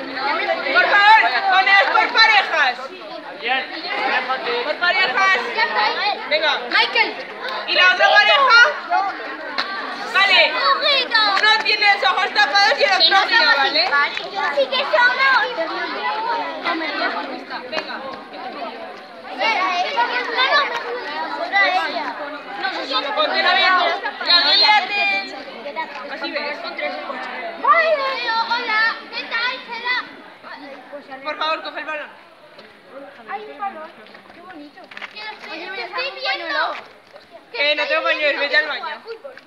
Por favor, poneos por parejas. Por parejas. Venga. Michael. ¿Y la otra pareja? Vale. Uno tiene los ojos tapados y el otro no, ¿vale? Sí que somos. Venga. Ponte abierto. Así ves. Hola, ¿qué tal? Por favor, coge el balón. Hay un balón. Qué bonito. ¿Qué estoy viendo? No tengo baño, vete al baño.